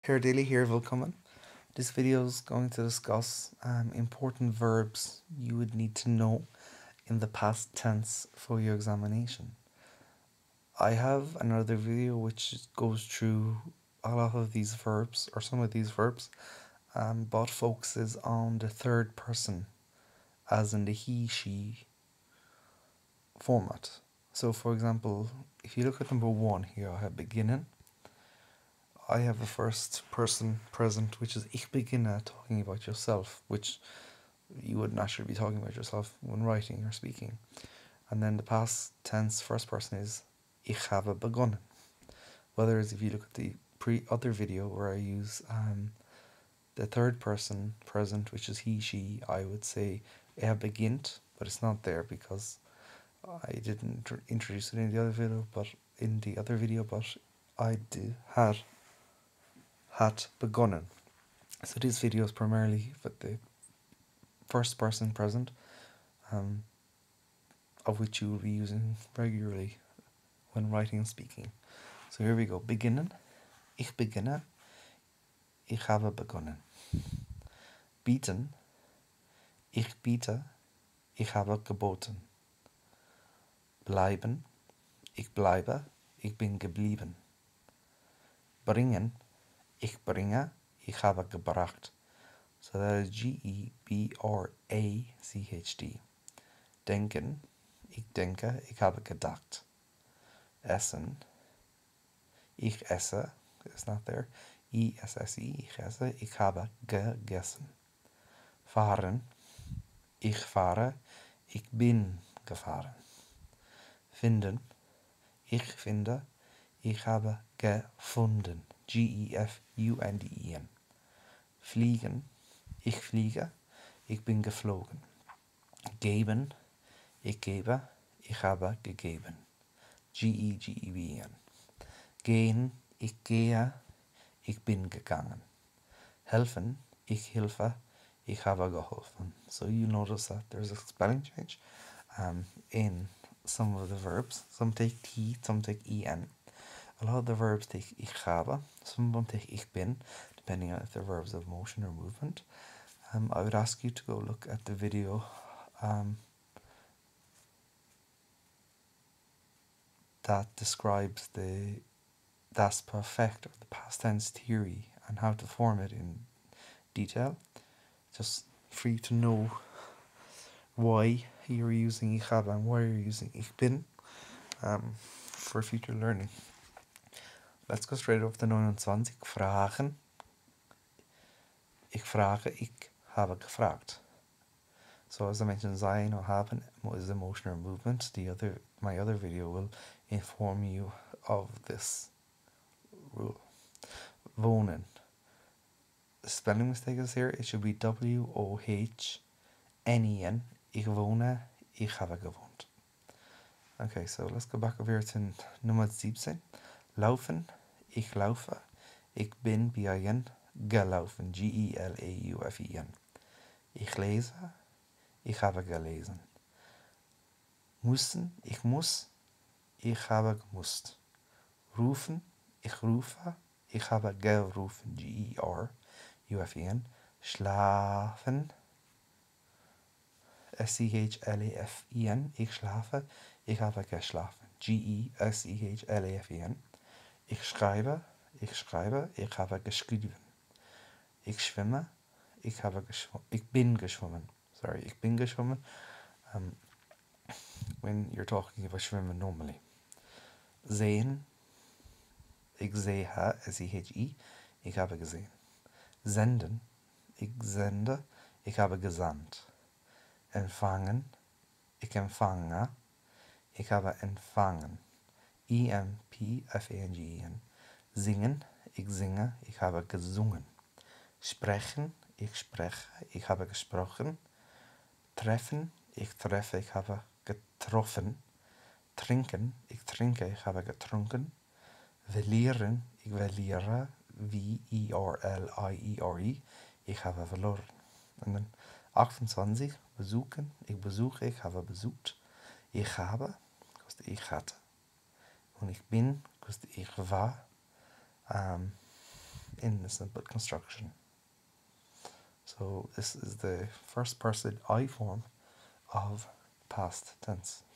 Herr Daily here, willkommen. This video is going to discuss important verbs you would need to know in the past tense for your examination. I have another video which goes through a lot of these verbs, or some of these verbs, but focuses on the third person, as in the he, she format. So, for example, if you look at number 1 here, I have beginnen. I have a first person present, which is ich beginne, talking about yourself, which you would naturally be talking about yourself when writing or speaking. And then the past tense first person is ich habe begonnen. Whereas if you look at the other video where I use the third person present, which is he, she, I would say er beginnt, but it's not there because I didn't introduce it in the other video, but I had begonnen. So this video is primarily for the first person present, of which you will be using regularly when writing and speaking. So here we go. Beginnen. Ich beginne. Ich habe begonnen. Bieten. Ich biete. Ich habe geboten. Bleiben. Ich bleibe. Ich bin geblieben. Bringen. Ich bringe. Ich habe gebracht. So that is G-E-B-R-A-C-H-T. Denken. Ich denke. Ich habe gedacht. Essen. Ich esse. It's not there. I-S-S-E. Ich esse. Ich habe gegessen. Fahren. Ich fahre. Ich bin gefahren. Finden. Ich finde. Ich habe gefunden. G-E-F-U-N-D-E-N. Fliegen. Ich fliege. Ich bin geflogen. Geben. Ich gebe. Ich habe gegeben. G-E-G-E-B-E-N. Gehen. Ich gehe. Ich bin gegangen. Helfen. Ich helfe. Ich habe geholfen. So you notice that there's a spelling change in some of the verbs. Some take T, some take EN. A lot of the verbs take ich habe. Some of them take ich bin, depending on if they're verbs of motion or movement. I would ask you to go look at the video that describes the das Perfekt, or the past tense theory, and how to form it in detail, just for you to know why you're using ich habe and why you're using ich bin for future learning. Let's go straight over to 29. Fragen. Ich frage, ich habe gefragt. So as I mentioned, sein or haben is emotion or movement. My other video will inform you of this rule. Wohnen. The spelling mistake is here. It should be W-O-H-N-E-N. Ich wohne, ich habe gewohnt. Okay, so let's go back over here to Nummer 17. Laufen, ich laufe. Ich bin, B-I-N, gelaufen, G-E-L-A-U-F-E-N. Ich lese, ich habe gelesen. Müssen, ich muss, ich habe gemusst. Rufen, ich rufe, ich habe gerufen, G-E-R-U-F-E-N. Schlafen, S-C-H-L-A-F-E-N. Ich schlafe, ich habe geschlafen, G-E-S-C-H-L-A-F-E-N. Ich schreibe, ich habe geschrieben. Ich schwimme, ich bin geschwommen. Sorry, ich bin geschwommen. When you're talking about schwimmen normally. Sehen, ich sehe, S-E-H-E, ich habe gesehen. Senden, ich sende, ich habe gesandt. Empfangen, ich empfange, ich habe empfangen. E-M-P-F-A-N-G-E-N. Singen, ich singe, ich habe gesungen. Sprechen, ich spreche, ich habe gesprochen. Treffen, ich treffe, ich habe getroffen. Trinken, ich trinke, ich habe getrunken. Verlieren, ich verliere, V-E-R-L-I-E-R-E, ich habe verloren. Und dann 28, besuchen, ich besuche, ich habe besucht. Ich habe, ich hatte. Und ich bin, ich war. in a simple construction. So this is the first person I form of past tense.